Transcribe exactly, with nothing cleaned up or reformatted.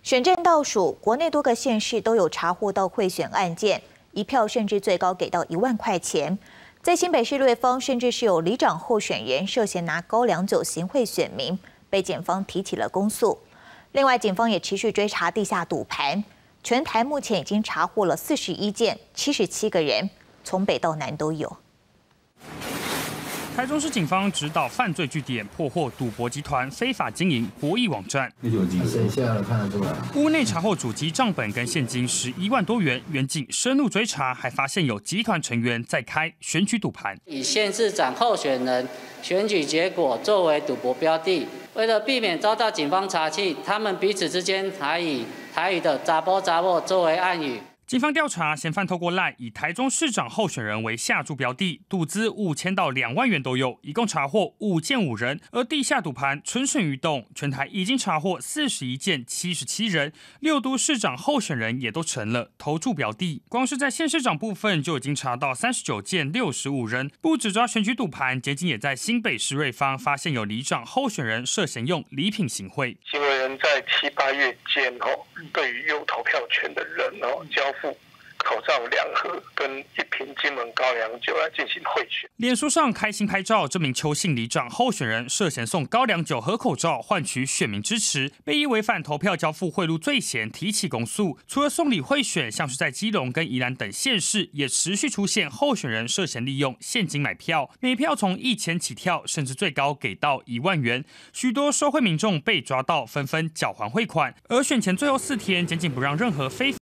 选战倒数，国内多个县市都有查获到贿选案件，一票甚至最高给到一万块钱。在新北市瑞芳，甚至是有里长候选人涉嫌拿高粱酒行贿选民，被检方提起了公诉。另外，警方也持续追查地下赌盘，全台目前已经查获了四十一件，七十七个人，从北到南都有。 台中市警方指导犯罪据点，破获赌博集团非法经营博弈网站。 省下了看得出来。 屋内查获主机账本跟现金十一万多元，远警深入追查，还发现有集团成员在开选举赌盘， 以县市长候选人选举结果作为赌博标的。为了避免遭到警方查缉，他们彼此之间还以台语的“查波查波”作为暗语。 警方调查，嫌犯透过 LINE 以台中市长候选人为下注标的，赌资五千到两万元都有，一共查获五件五人。而地下赌盘蠢蠢欲动，全台已经查获四十一件，七十七人，六都市长候选人也都成了投注标的。光是在县市长部分就已经查到三十九件，六十五人。不只抓选举赌盘，检警也在新北市瑞芳发现有里长候选人涉嫌用礼品行贿。 行为人在七八月间哦，对于有投票权的人哦交付 口罩两盒跟一瓶金门高粱酒来进行贿选。 脸书上开心拍照，这名邱姓里长候选人涉嫌送高粱酒和口罩换取选民支持，被依违反投票交付贿赂罪嫌提起公诉。除了送礼贿选，像是在基隆跟宜兰等县市，也持续出现候选人涉嫌利用现金买票，每票从一千起跳，甚至最高给到一万元。许多受贿民众被抓到，纷纷缴还汇款。而选前最后四天，检警不让任何非法